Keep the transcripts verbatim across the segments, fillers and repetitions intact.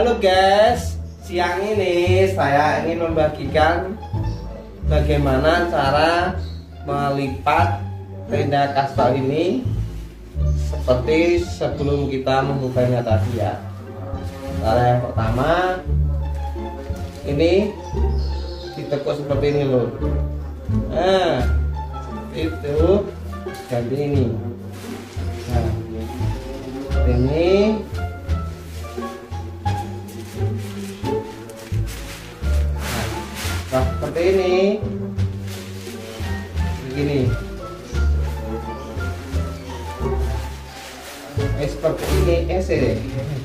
Halo guys, siang ini saya ingin membagikan bagaimana cara melipat tenda kastel ini seperti sebelum kita membukanya tadi ya. Cara yang pertama, ini ditekuk seperti ini loh. Nah, itu ganti ini. Nah, ini nah, seperti ini, begini. Eh, seperti ini, eh, sih.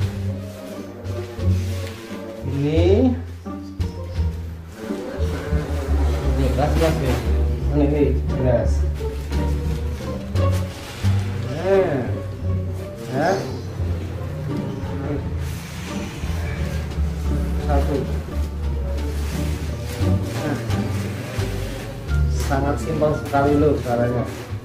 Ini, ini kelas kelas ya. Ini, ini kelas. Nah, ya. Satu. Nah, sangat simpel sekali lur caranya.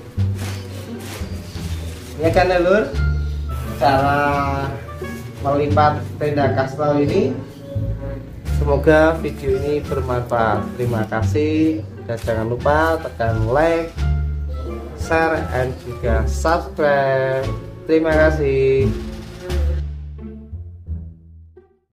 Ya kan ya lur, cara melipat tenda kastel ini. Semoga video ini bermanfaat. Terima kasih dan jangan lupa tekan like, share, dan juga subscribe. Terima kasih.